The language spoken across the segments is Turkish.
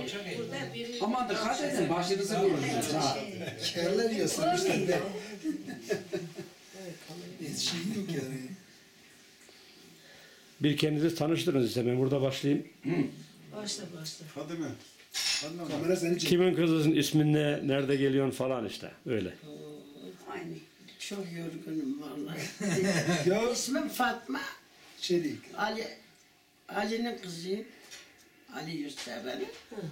Aman dikkat edin, başınızı vurursunuz ha. Kerler yiyorsun işte de. Hiç şey yok yani. Bir kendinizi tanıştırın işte, ben burada başlayayım. Başla. Fadime. Kamera seni çekiyor. Kimin kızısın, ismin ne, nerede geliyorsun falan işte, öyle. Aynı. Çok yorgunum vallahi. Ya İsmim Fatma. Çelik. Ali'nin kızıyım. Ali Yurtsever'in.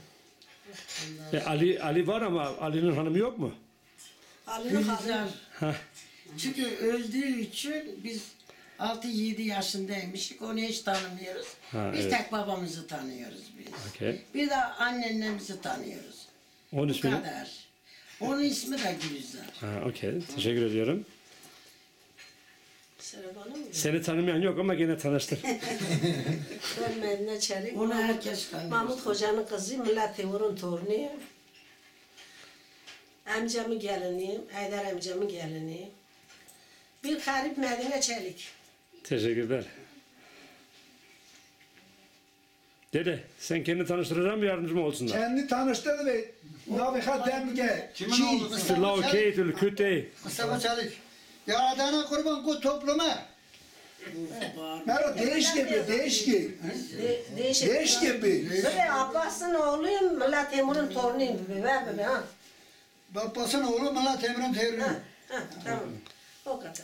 Ali var ama Ali'nin hanımı yok mu? Ali'nin hanımı. Heh. Çünkü öldüğü için biz 6-7 yaşındaymıştık. Onu hiç tanımıyoruz. Ha, biz evet. tek babamızı tanıyoruz biz. Okay. Bir de annemizi tanıyoruz. Onun Bu ismi ne? kadar. Onun ismi de Gülizar. Ha, okey. Teşekkür ediyorum. Serap Hanım mı? Seni tanımayan yok ama gene tanıştır. Ben Medine Çelik. Onu herkes tanıyor. Mahmut Hoca'nın kızı, Millet Timur'un torunuyum. Amcamın geliniyim, Haydar amcamın geliniyim. Bir garip Medine Çelik. Teşekkürler. Dede, sen kendini tanıştıracak mısın, yardımcı mı olsunlar? Kendi tanıştırdı ve Naviha Demge. Kimin oğlusun? Slavkeytül Kütey. Mustafa Çelik. Yaradana kurban ku topluma. Merhaba değiş gibi, değiş gibi. Değişik. Değiş gibi. Böyle Abbas'ın oğluyum, Millet Timur'un torunuyum. Ver bebe ha. Babasının oğlu Mehmet Emre'nin tevrimi. Ha, tamam. O kadar.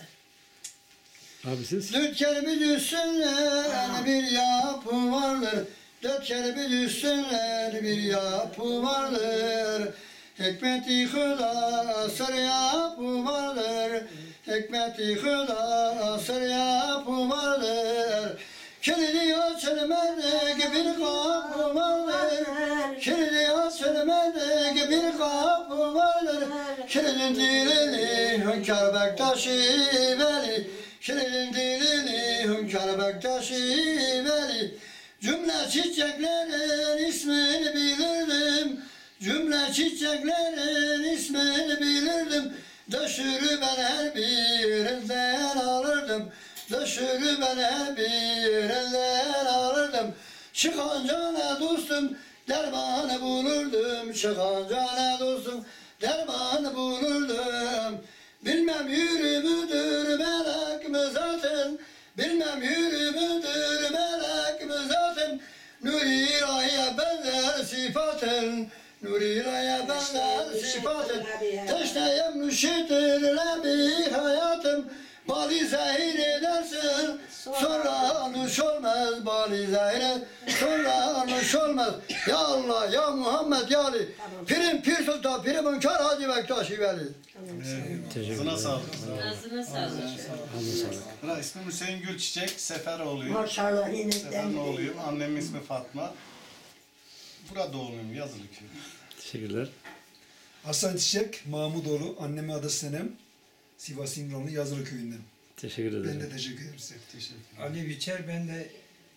Abi siz? Dört kere bir düşsünler bir yapı vardır. Dört kere bir düşsünler bir yapı vardır. Hikmeti hıda sır yapı vardır. Hikmeti hıda sır yapı vardır. Kilidi açılmadık bir kapı vardır. Kilidi açılmadık bir kapı vardır. Kilidin dilini hünkâr Bektaşi veli. Kilidin dilini hünkâr Bektaşi veli. Cümle çiçeklerin ismini bilirdim. Cümle çiçeklerin ismini bilirdim. Döşürü ben her birinden alırdım. Döşürü ben her birinden alırdım. Çıkanca ne dostum dermanı bulurdum. Çıkanca ne dostum dermanı bulurdum. Bilmem yürü müdür melek mi zaten. Bilmem yürü müdür melek mi zaten. Nuri raya benzer sifaten. Nuri raya benzer sifaten. Teşneyem nüşidir lebi hayatım. Bali zehir edersin, sonra nuş olmaz. Bali zehir sonra nuş olmaz. Ya Allah, ya Muhammed, ya Ali. Pirim Pir Sultan, Pirim Hünkâr Hacı Bektaşi Veli. Ağzına sağlık. Ağzına sağlık. Bura ismim Hüseyin Gülçiçek, Seferoğlu'yum. Maşallah yine Seferoğlu'yum. Annemin ismi Fatma. Burada doğumluyum, Yazılı köy. Teşekkürler. Hasan Çiçek, Mahmudoğlu, annemi adı Senem. Sivas İmranlı Yazılı köyünden. Teşekkür Ben ederim. de teşekkür ederim size. Teşekkür Ali Biçer, ben de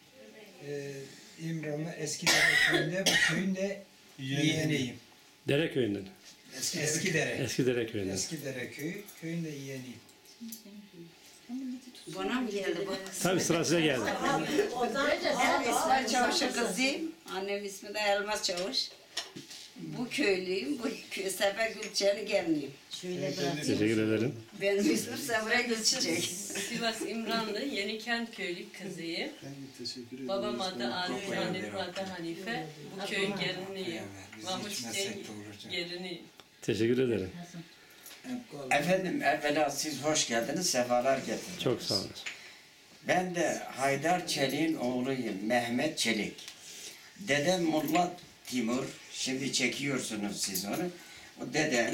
İmranlı Eskidere köyünde, bu köyün de yeğeniyim. Dere köyünden. Eskidere. Eski Dere köyünden. Eskidere köyü, köyün de yeğeniyim. Bana mı geldi bu? Tabii sıra size geldi. Ben İsmail Çavuş'un kızıyım. Annem ismi de Elmas Çavuş. Bu köylüyüm. Bu Sefer Gülçen'in geliniyim. Teşekkür ederim. Benim ismim Sefer Gülçiçek. Sivas İmranlı Yenikent köylü kızıyım. ederim. Babam adı Ali, annemin adı Hanife. Bu köyün geliniyim. Mahmut Çiçek'in geliniyim. Teşekkür ederim. Efendim evvela siz hoş geldiniz, sefalar getirdiniz. Çok sağ olun. Ben de Haydar Çelik'in oğluyum, Mehmet Çelik. Dedem Molla Timur, şimdi çekiyorsunuz siz onu. O dedem,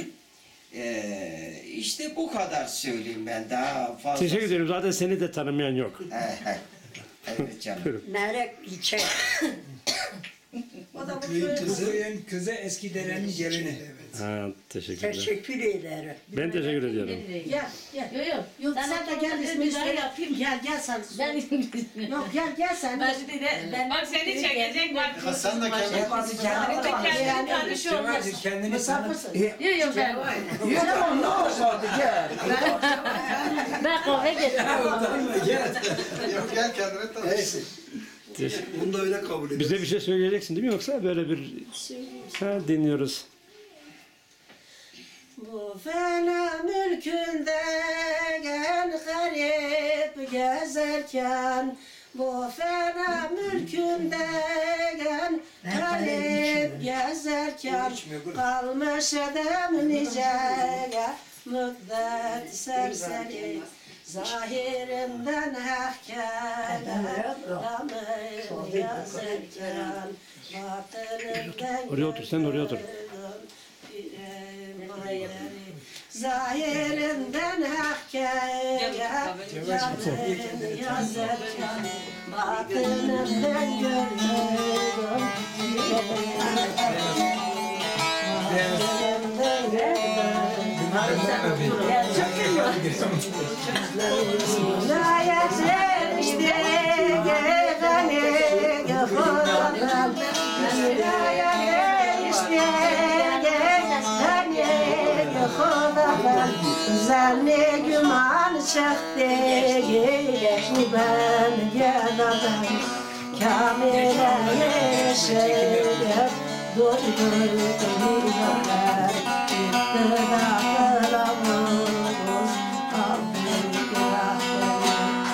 işte bu kadar söyleyeyim ben, daha fazla. Teşekkür ederim. Zaten seni de tanımayan yok. Evet canım. Merek içe. O da bu Köyün köyün kızı Eskidere'nin gelini. Ha, teşekkürler. Teşekkür ederim. Ben teşekkür ediyorum. Gel. Yok. Sen de gel ismini söyle yapayım. Gel sen. Yok gel sen. Bak seni çekecek bak. Ya sen de kendin. Kendini tanışıyor olmaz. Kendini sana... Yok ben. Tamam ne olsa gel. Ben kahve getirdim. Yok gel kendine tanış. Neyse. Bunu da öyle kabul ediyor. Bize bir şey söyleyeceksin değil mi yoksa böyle bir dinliyoruz. Bu fena mülkünde gel garip gezerken, bu fena mülkünde gel garip gezerken, kalmış edem nice müddet serseri, zahirinden hekkeler damır yazerken, batınından Oraya otur, sen de oraya otur. Zahirinden hakkaya yazarken, batınından görüyorum. Layetler işte gani gafurdan, layetler işte gani gafurdan, zanne güman çaktı ben yadadan, kamile yaşayıp doydurdum yıllar, iktidar kılavuz kaldı günahlarım.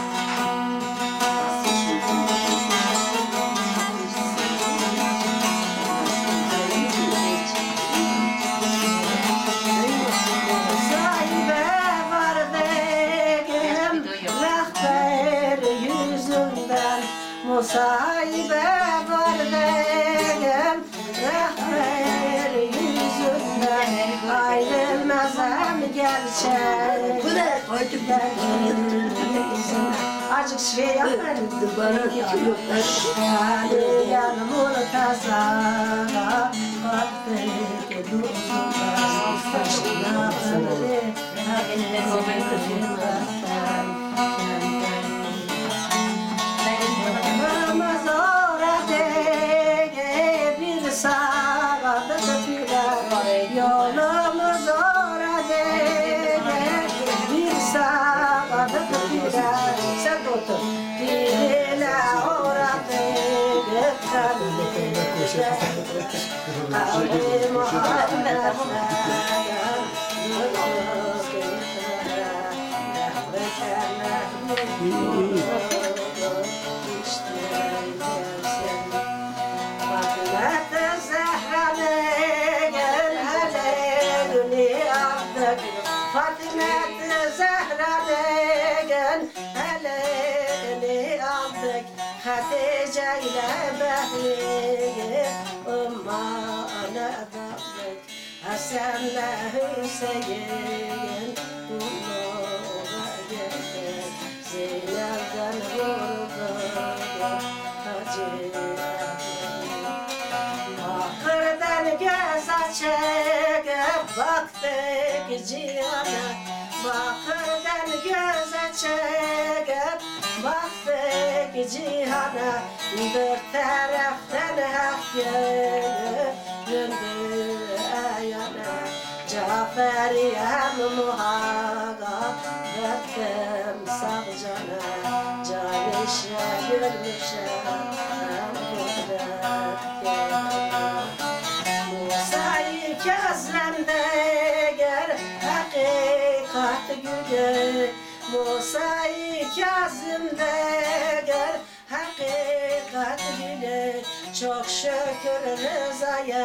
Sahibe var begim rehber yüzünden, musahibe var begim rehber yüzünden, ayrılmazam gerçek. Bu ne? Azıcık şey yapmayın. Yani yanımın kazağa baktık dursunlar. Başına böyle Ramazan ede bir sağda tüler, yolumuz orada bir sağda tüler. Sen otur. Pirine orada Ali Muhammed Fatime Zehra gel elini aldık, Hatice ile Behri'yi ummana daldık, Hasan'la Hüseyin kumluğa geldik, Zeynep'den vurduk Hacı Ahırdan göz açıp baktık cihana, bakırdan göz açıp baktık cihana, dört taraftan hak göründü ayana. Caferiyem muhaga verdim savcana, canişe görmüşem kudret Musa-i Kazlem'de gel hakikat güge, Musa-i Kazım'de gel hakikat güge, çok şükür rızaya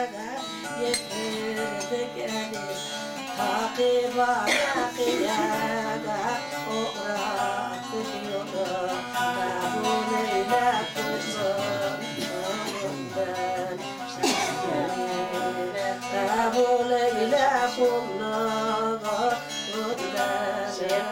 getirdik eli, takiba takiyaga uğrattık yolu, kabul eyle kuzum ömrümden. Kabul eyle kulluğu kudret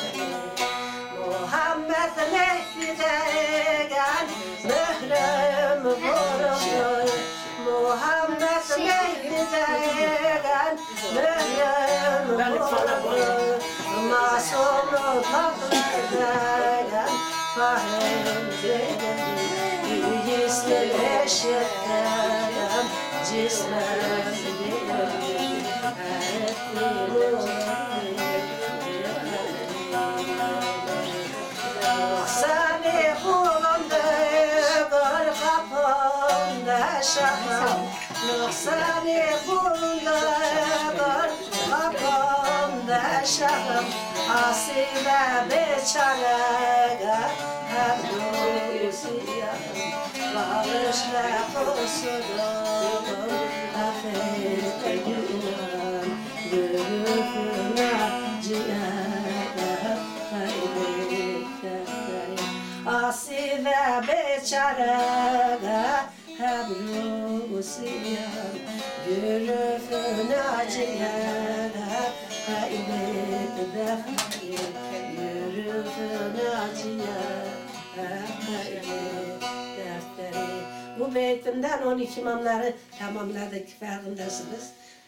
Muhammed Mehdi'de gel mührüm vuruldu, Muhammed Mehdi'de gel mührüm vuruldu, masumlu tatlıda gel fahim zeynep, yüzlü eşitlerim cismem diyelim, Sani kulundu Noksanı kullanır Kapımda şahım Asibe beçarega Hep dosiyam Bağışla kusurum Affetle günah Gülüfüne ciğer Kaybettim Asibe beçarega Hep dosiyam Gülüfüne ciğer Kaybettim Gülüfüne ciğer Bu beytimden 12 imamları tamamladık, farkındasınız.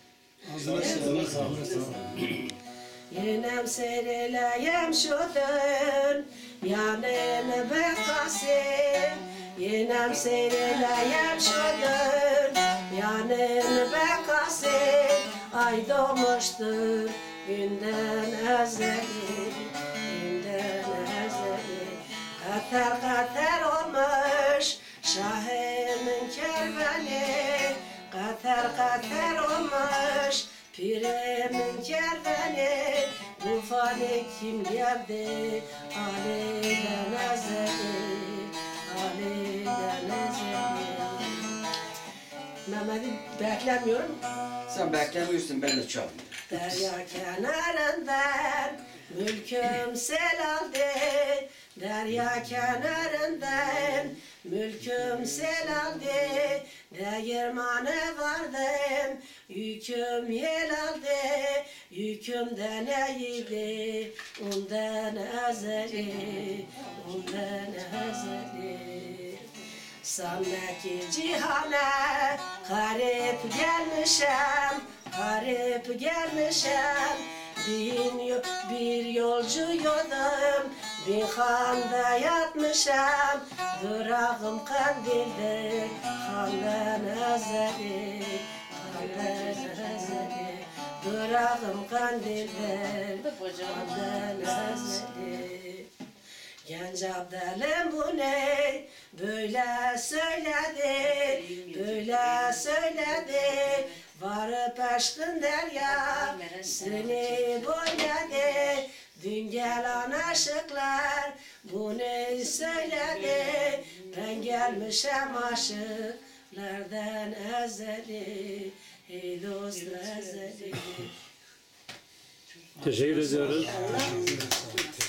Yenem seyreleyem şudun, yanını bekasim. Yenem seyreleyem şudun, yanını bekasim. Ay doğmuştur günden ezeli, günden ezeli. Kater kater olmuş Şahin'in kerveni, kater kater olmuş Pirimin kerveni, bu fani kim geldi? Ali'den ezeli, Ali'den ezeli. Mehmet'i beklemiyorum. Sen beklemiyorsun, ben de çalmıyorum. Derya kenarından mülküm sel aldı. Derya kenarından mülküm sel aldı. Değirmana vardım, yüküm yel aldı. Yükümden iyiydi, ondan ezeli, ondan ezeli. Sanki cihana garip gelmişem, garip gelmişem. Bir yolcu yolum, bir handa yatmışam. Durağım kandildir, handan ezeli, handan ezeli. Durağım kandildir, handan ezeli. Genç Abdalım bu ne? Böyle söyledi, böyle söyledi. Varıp aşkın derya, seni boyladı. Dün gelen aşıklar bunu söyledi. Ben gelmişem aşıklardan ezeli, ey dost ezeli. Teşekkür ediyoruz.